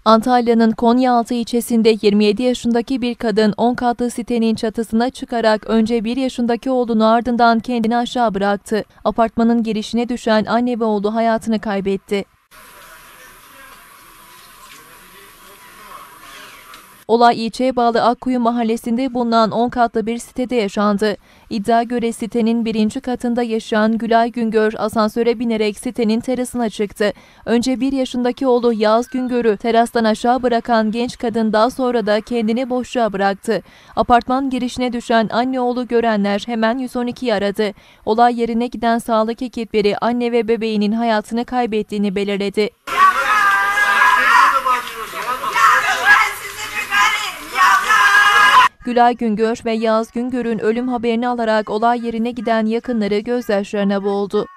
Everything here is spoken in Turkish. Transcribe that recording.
Antalya'nın Konyaaltı ilçesinde 27 yaşındaki bir kadın 10 katlı sitenin çatısına çıkarak önce 1 yaşındaki oğlunu ardından kendini aşağı bıraktı. Apartmanın girişine düşen anne ve oğlu hayatını kaybetti. Olay ilçeye bağlı Akkuyu mahallesinde bulunan 10 katlı bir sitede yaşandı. İddiaya göre sitenin 1. katında yaşayan Gülay Güngör asansöre binerek sitenin terasına çıktı. Önce 1 yaşındaki oğlu Yağız Güngör'ü terastan aşağı bırakan genç kadın daha sonra da kendini boşluğa bıraktı. Apartman girişine düşen anne oğlu görenler hemen 112'yi aradı. Olay yerine giden sağlık ekipleri anne ve bebeğinin hayatını kaybettiğini belirledi. Gülay Güngör ve Yağız Güngör'ün ölüm haberini alarak olay yerine giden yakınları gözyaşlarına boğuldu.